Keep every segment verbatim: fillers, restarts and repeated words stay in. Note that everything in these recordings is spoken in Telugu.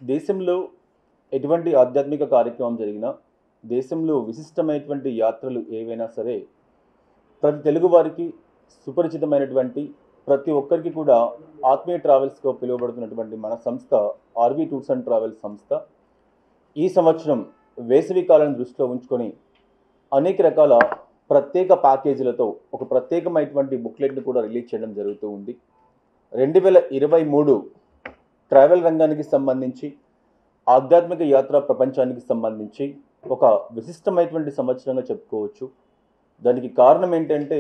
దేశంలో ఎటువంటి ఆధ్యాత్మిక కార్యక్రమం జరిగినా, దేశంలో విశిష్టమైనటువంటి యాత్రలు ఏవైనా సరే, ప్రతి తెలుగువారికి సుపరిచితమైనటువంటి ప్రతి ఒక్కరికి కూడా ఆత్మీయ ట్రావెల్స్‌గా పిలువబడుతున్నటువంటి మన సంస్థ ఆర్‌వి టూర్స్ అండ్ ట్రావెల్స్ సంస్థ. ఈ సంవత్సరం వేసవి కాలాన్ని దృష్టిలో ఉంచుకొని అనేక రకాల ప్రత్యేక ప్యాకేజీలతో ఒక ప్రత్యేకమైనటువంటి బుక్లెట్‌ని కూడా రిలీజ్ చేయడం జరుగుతూ ఉంది. రెండు వేల ఇరవై మూడు ట్రావెల్ రంగానికి సంబంధించి, ఆధ్యాత్మిక యాత్రా ప్రపంచానికి సంబంధించి ఒక విశిష్టమైనటువంటి సంవత్సరంగా చెప్పుకోవచ్చు. దానికి కారణం ఏంటంటే,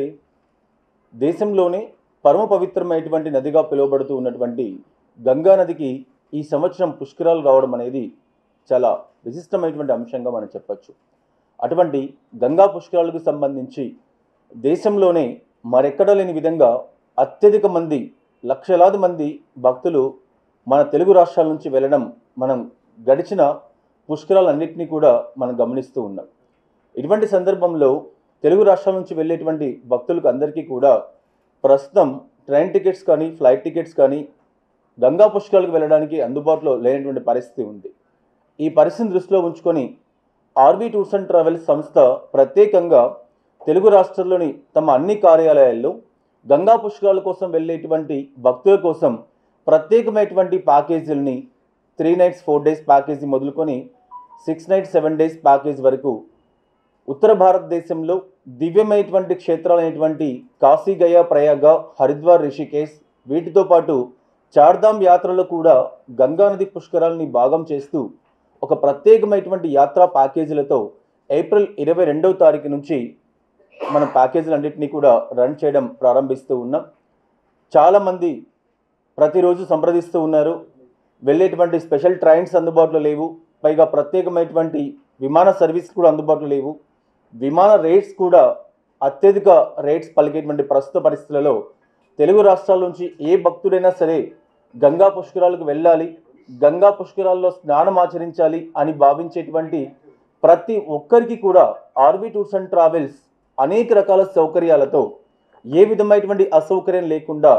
దేశంలోనే పరమ పవిత్రమైనటువంటి నదిగా పిలువబడుతూ ఉన్నటువంటి గంగా నదికి ఈ సంవత్సరం పుష్కరాలు రావడం అనేది చాలా విశిష్టమైనటువంటి అంశంగా మనం చెప్పచ్చు. అటువంటి గంగా పుష్కరాలకు సంబంధించి దేశంలోనే మరెక్కడా లేని విధంగా అత్యధిక మంది, లక్షలాది మంది భక్తులు మన తెలుగు రాష్ట్రాల నుంచి వెళ్ళడం మనం గడిచిన పుష్కరాలన్నింటినీ కూడా మనం గమనిస్తూ ఉన్నాం. ఇటువంటి సందర్భంలో తెలుగు రాష్ట్రాల నుంచి వెళ్ళేటువంటి భక్తులకు అందరికీ కూడా ప్రస్తుతం ట్రైన్ టికెట్స్ కానీ, ఫ్లైట్ టికెట్స్ కానీ గంగా పుష్కరాలకు వెళ్ళడానికి అందుబాటులో లేనటువంటి పరిస్థితి ఉంది. ఈ పరిస్థితిని దృష్టిలో ఉంచుకొని ఆర్‌వి టూర్స్ అండ్ ట్రావెల్స్ సంస్థ ప్రత్యేకంగా తెలుగు రాష్ట్రాల్లోని తమ అన్ని కార్యాలయాల్లో గంగా పుష్కరాల కోసం వెళ్ళేటువంటి భక్తుల కోసం ప్రత్యేకమైనటువంటి ప్యాకేజీలని three nights four days package మొదలుకొని six nights seven days package వరకు ఉత్తర భారతదేశంలో దివ్యమైనటువంటి క్షేత్రాలైనటువంటి కాశీ, గయా, ప్రయాగ, హరిద్వార్, రిషికేశ్ వీటితో పాటు చార్ధామ్ యాత్రలో కూడా గంగానది పుష్కరాలని భాగం చేస్తూ ఒక ప్రత్యేకమైనటువంటి యాత్రా ప్యాకేజీలతో ఏప్రిల్ ఇరవై రెండవ తారీఖు నుంచి మన ప్యాకేజీలన్నింటినీ కూడా రన్ చేయడం ప్రారంభిస్తూ ఉన్నాం. చాలామంది ప్రతిరోజు సంప్రదిస్తూ ఉన్నారు. వెళ్ళేటువంటి స్పెషల్ ట్రైన్స్ అందుబాటులో లేవు, పైగా ప్రత్యేకమైనటువంటి విమాన సర్వీస్ కూడా అందుబాటులో లేవు. విమాన రేట్స్ కూడా అత్యధిక రేట్స్ పలికేటువంటి ప్రస్తుత పరిస్థితులలో తెలుగు రాష్ట్రాల నుంచి ఏ భక్తుడైనా సరే గంగా పుష్కరాలకు వెళ్ళాలి, గంగా పుష్కరాల్లో స్నానం ఆచరించాలి అని భావించేటువంటి ప్రతి ఒక్కరికి కూడా ఆర్‌వి టూర్స్ అండ్ ట్రావెల్స్ అనేక రకాల సౌకర్యాలతో, ఏ విధమైనటువంటి అసౌకర్యం లేకుండా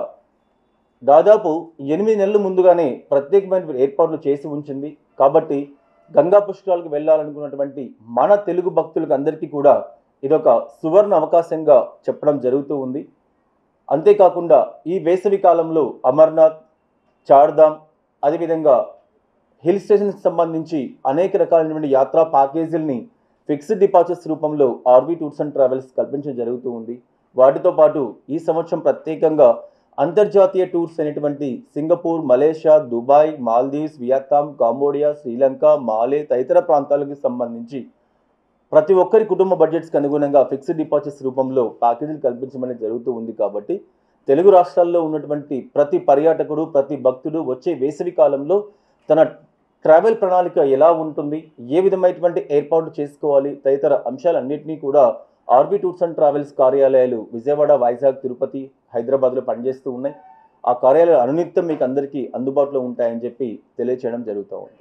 దాదాపు ఎనిమిది నెలల ముందుగానే ప్రత్యేకమైన ఏర్పాట్లు చేసి ఉంచింది. కాబట్టి గంగా పుష్కరాలకు వెళ్ళాలనుకున్నటువంటి మన తెలుగు భక్తులకు అందరికీ కూడా ఇదొక సువర్ణ అవకాశంగా చెప్పడం జరుగుతూ ఉంది. అంతేకాకుండా ఈ వేసవి కాలంలో అమర్నాథ్, చార్ధామ్, అదేవిధంగా హిల్ స్టేషన్కి సంబంధించి అనేక రకాలైనటువంటి యాత్రా ప్యాకేజీలని ఫిక్స్డ్ డిపాజిట్స్ రూపంలో ఆర్‌వి టూర్స్ అండ్ ట్రావెల్స్ కల్పించడం జరుగుతూ ఉంది. వాటితో పాటు ఈ సంవత్సరం ప్రత్యేకంగా అంతర్జాతీయ టూర్స్ అనేటువంటి Singapore, Malaysia, Dubai, Maldives, Vietnam, Cambodia, Sri Lanka, Male తదితర ప్రాంతాలకు సంబంధించి ప్రతి ఒక్కరి కుటుంబ బడ్జెట్స్కి అనుగుణంగా ఫిక్స్డ్ డిపాజిట్స్ రూపంలో ప్యాకేజీలు కల్పించమని జరుగుతూ ఉంది. కాబట్టి తెలుగు రాష్ట్రాల్లో ఉన్నటువంటి ప్రతి పర్యాటకుడు, ప్రతి భక్తుడు వచ్చే వేసవి కాలంలో తన ట్రావెల్ ప్రణాళిక ఎలా ఉంటుంది, ఏ విధమైనటువంటి ఏర్పాట్లు చేసుకోవాలి తదితర అంశాలన్నింటినీ కూడా ఆర్‌వి టూర్స్ అండ్ ట్రావెల్స్ కార్యాలయాలు విజయవాడ, వైజాగ్, తిరుపతి, హైదరాబాద్లో పనిచేస్తూ ఉన్నాయి. ఆ కార్యాలయాలు అనునిత్యం మీకు అందరికీ అందుబాటులో ఉంటాయని చెప్పి తెలియచేయడం జరుగుతూ ఉంది.